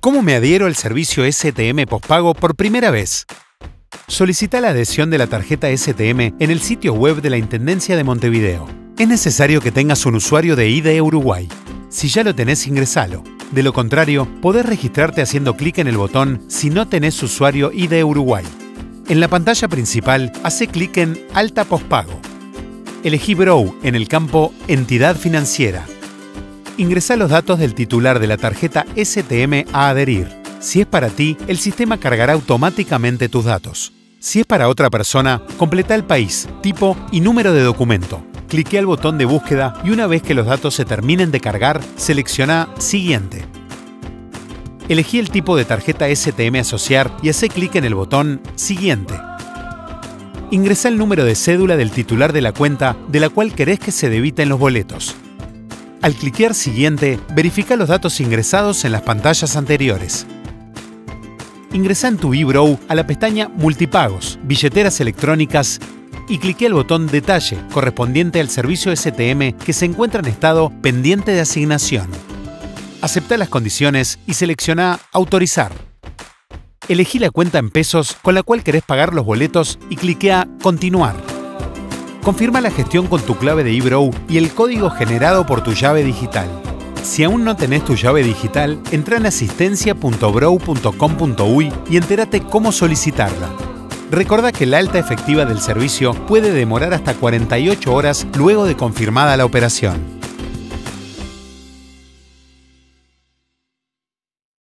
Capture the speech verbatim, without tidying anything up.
¿Cómo me adhiero al servicio S T M postpago por primera vez? Solicita la adhesión de la tarjeta S T M en el sitio web de la Intendencia de Montevideo. Es necesario que tengas un usuario de I D E Uruguay. Si ya lo tenés, ingresalo. De lo contrario, podés registrarte haciendo clic en el botón si no tenés usuario I D E Uruguay. En la pantalla principal, hace clic en Alta postpago. Elegí Brow en el campo Entidad financiera. Ingresá los datos del titular de la tarjeta S T M a adherir. Si es para ti, el sistema cargará automáticamente tus datos. Si es para otra persona, completa el país, tipo y número de documento. Clique al botón de búsqueda y una vez que los datos se terminen de cargar, selecciona Siguiente. Elegí el tipo de tarjeta S T M a asociar y hacé clic en el botón Siguiente. Ingresá el número de cédula del titular de la cuenta de la cual querés que se debiten los boletos. Al cliquear Siguiente, verifica los datos ingresados en las pantallas anteriores. Ingresá en tu eBrow a la pestaña Multipagos, Billeteras electrónicas y clique el botón Detalle, correspondiente al servicio S T M que se encuentra en estado pendiente de asignación. Acepta las condiciones y selecciona Autorizar. Elegí la cuenta en pesos con la cual querés pagar los boletos y cliquea Continuar. Confirma la gestión con tu clave de eBrow y el código generado por tu llave digital. Si aún no tenés tu llave digital, entra en asistencia punto brow punto com punto uy y entérate cómo solicitarla. Recordá que la alta efectiva del servicio puede demorar hasta cuarenta y ocho horas luego de confirmada la operación.